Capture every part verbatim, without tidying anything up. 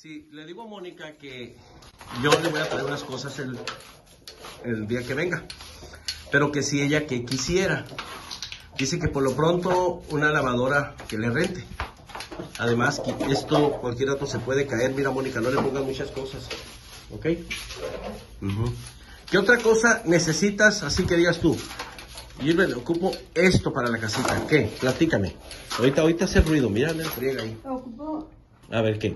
Sí, le digo a Mónica que yo le voy a traer unas cosas el, el día que venga, pero que si ella que quisiera. Dice que por lo pronto una lavadora que le rente. Además, esto cualquier otro se puede caer. Mira, Mónica, no le pongas muchas cosas. ¿Ok? Uh-huh. ¿Qué otra cosa necesitas? Así que digas tú. Yo le ocupo esto para la casita. ¿Qué? Platícame. Ahorita, ahorita hace ruido. Mira, le friega ahí. Ocupo. A ver, ¿qué?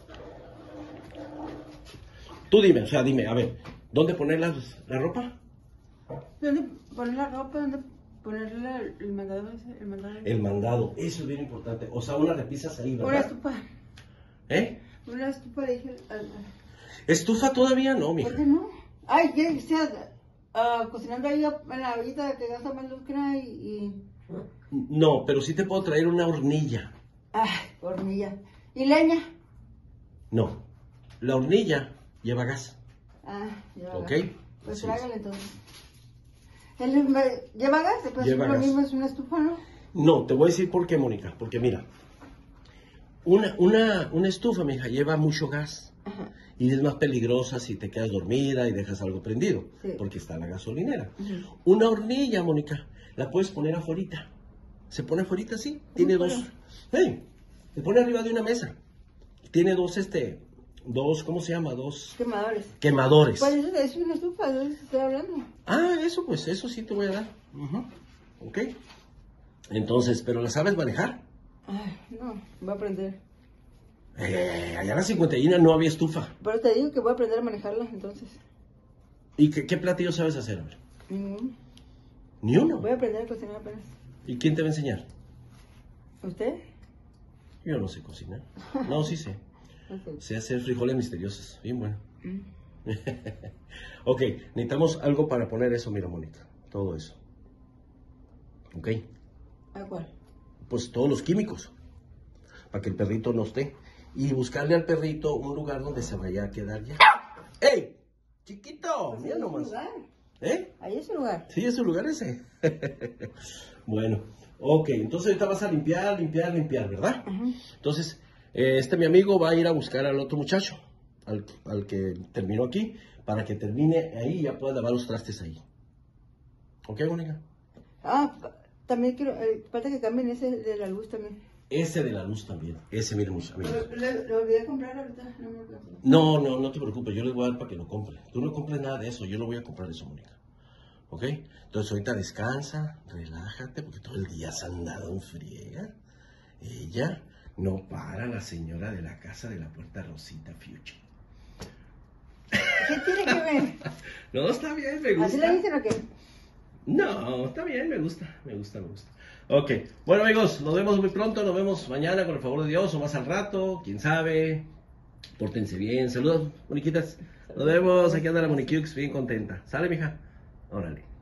Tú dime, o sea, dime, a ver, ¿dónde poner la, la ropa? ¿Dónde poner la ropa? ¿Dónde ponerle el mandado ese? El mandado, el mandado, eso es bien importante. O sea, unas repisas ahí, ¿verdad? Una estufa. ¿Eh? Una estufa, dije. ¿Estufa todavía no, mija? ¿Por qué no? Ay, ya está uh, cocinando ahí en la ollita que gasta más luz que nada y, y... No, pero sí te puedo traer una hornilla. Ay, hornilla. ¿Y leña? No, la hornilla lleva gas. Ah, lleva ¿Ok? gas. Pues sí. tráigale entonces. ¿El, ¿Lleva gas? Pues lleva lo gas. mismo es una estufa, ¿no? No, te voy a decir por qué, Mónica. Porque mira, una, una, una estufa, mija, lleva mucho gas. Ajá. Y es más peligrosa si te quedas dormida y dejas algo prendido. Sí. Porque está la gasolinera. Uh-huh. Una hornilla, Mónica, la puedes poner afuerita. Se pone afuerita así. Tiene dos. ¡Hey! Se pone arriba de una mesa. Tiene dos, este. Dos, ¿cómo se llama? Dos. Quemadores. Quemadores. Pues eso es una estufa, ¿de eso estoy hablando? Ah, eso, pues, eso sí te voy a dar. Uh-huh. Ok. Entonces, ¿pero la sabes manejar? Ay, no, voy a aprender. Eh, allá en la cincuenta y uno no había estufa. Pero te digo que voy a aprender a manejarla, entonces. ¿Y qué, qué platillo sabes hacer? A ver. Ninguno. Ni uno. Voy a aprender a cocinar apenas. ¿Y quién te va a enseñar? ¿Usted? Yo no sé cocinar. No, sí sé. Okay. Sé hacer frijoles misteriosos. Bien bueno. Mm. Ok, necesitamos algo para poner eso, mira, Mónica. Todo eso. Ok. ¿A cuál? Pues todos los químicos. Para que el perrito no esté. Y buscarle al perrito un lugar donde se vaya a quedar ya. ¡Ey! ¡Chiquito! Pues Mira ahí nomás. es su lugar. ¿Eh? Ahí es su lugar. Sí, es su lugar ese. Bueno, ok, entonces ahorita vas a limpiar, limpiar, limpiar, ¿verdad? Uh-huh. Entonces, eh, este mi amigo va a ir a buscar al otro muchacho, al, al que terminó aquí, para que termine ahí y ya pueda lavar los trastes ahí. ¿Ok, Mónica? Ah, también quiero, eh, falta que cambien ese de la luz también. Ese de la luz también, ese miren muchos amigos. Lo, lo, lo olvidé comprar ahorita, no me acuerdo. No, no, no te preocupes, yo les voy a dar para que lo compre. Tú no compres nada de eso, yo no voy a comprar eso, Mónica. ¿Ok? Entonces ahorita descansa, relájate, porque todo el día se han dado en friega. Ella no para, la señora de la casa de la Puerta Rosita Future. ¿Qué tiene que ver? No, está bien, me gusta. ¿Así le dicen o qué? No, está bien, me gusta, me gusta, me gusta. Ok, bueno amigos, nos vemos muy pronto, nos vemos mañana con el favor de Dios o más al rato, quién sabe. Pórtense bien, saludos, Moniquitas. Nos vemos, aquí anda la Moniquiux bien contenta. ¿Sale, mija? Órale.